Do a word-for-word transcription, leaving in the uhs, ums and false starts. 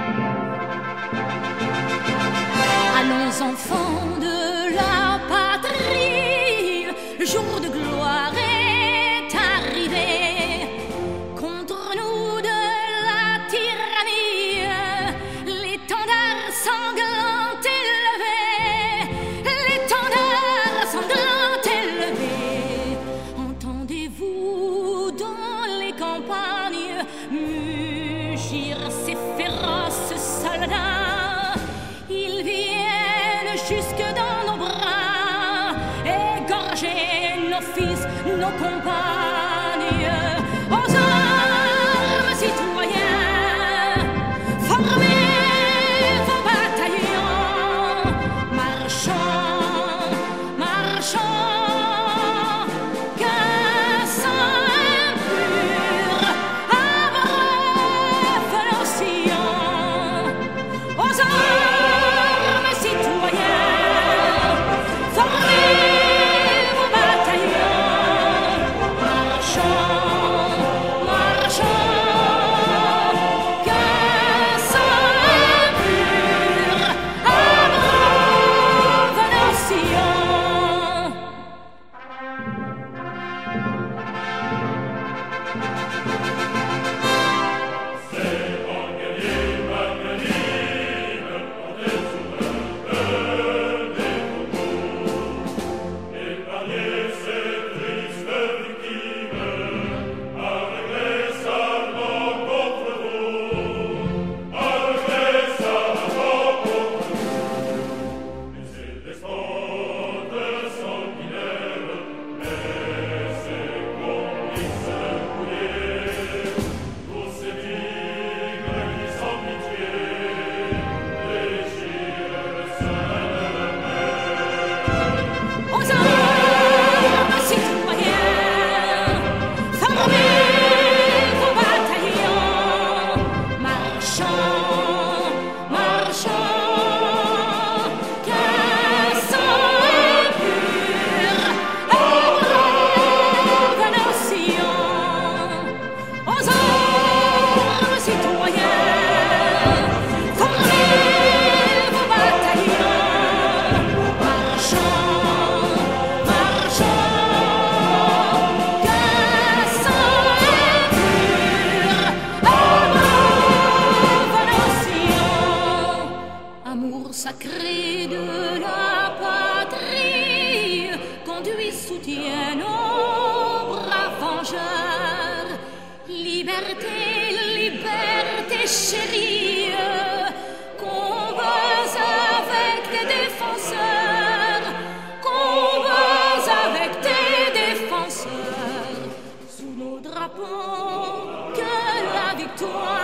Allons enfants de la patrie, le jour de gloire est arrivé. Contre nous de la tyrannie, l'étendard sanglant élevé, l'étendard sanglant élevé. Entendez-vous dans les campagnes mugir ces féroces soldats? Ils viennent jusque dans nos bras, égorger nos fils, nos compagnes. Aux armes, citoyens, formez vos bataillons, marchons, marchons, qu'un sang impur abreuve nos sillons. Aux armes, citoyens, formez vos bataillons, marchons, marchons, qu'un sang impur abreuve nos sillons. Aux armes, citoyens, formez vos bataillons, marchons, marchons, qu'un sang impur abreuve nos sillons. Aux armes, citoyens, formez vos bataillons, marchons, marchons, qu'un sang impur abreuve nos sillons. Amour sacré de la patrie, conduit, soutient nos braves vengeurs. Liberté, liberté chérie, combats avec tes défenseurs, combats avec tes défenseurs. Sous nos drapeaux, que la victoire